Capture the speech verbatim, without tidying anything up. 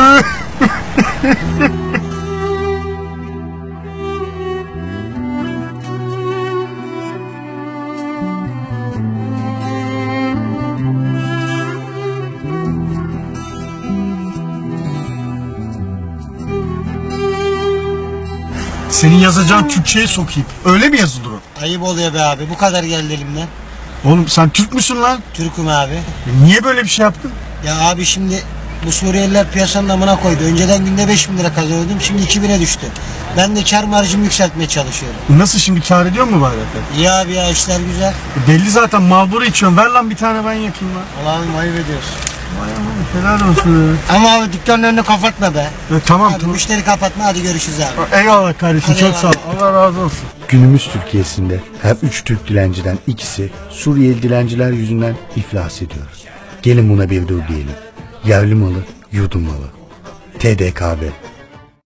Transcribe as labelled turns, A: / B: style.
A: Senin yazacağın Türkçe'ye sokayım. Öyle mi yazılır o?
B: Ayıp oluyor be abi. Bu kadar geldi elimden.
A: Oğlum sen Türk müsün lan?
B: Türk'üm abi.
A: E niye böyle bir şey yaptın?
B: Ya abi şimdi bu Suriyeliler piyasanın amına koydu. Önceden günde beş bin lira kazanıyordum. Şimdi iki bine düştü. Ben de kar marjımı yükseltmeye çalışıyorum.
A: Nasıl şimdi, kâr ediyor mu bari?
B: İyi abi ya, işler güzel.
A: E belli zaten, Marlboro içiyorsun. Ver lan bir tane, ben yakayım lan.
B: Allah'ım ayıp ediyorsun.
A: Vay aman, helal olsun.
B: Ama abi dükkanın önünü kapatma be.
A: E, tamam
B: Abi
A: tamam.
B: müşteri kapatma, hadi görüşürüz abi.
A: Eyvallah kardeşim,
B: Hadi
A: çok
B: eyvallah.
A: sağ ol. Allah razı olsun.
C: Günümüz Türkiye'sinde her üç Türk dilenciden ikisi Suriyeli dilenciler yüzünden iflas ediyor. Gelin buna bir dur diyelim. Yerli malı, yurdum malı. T D K B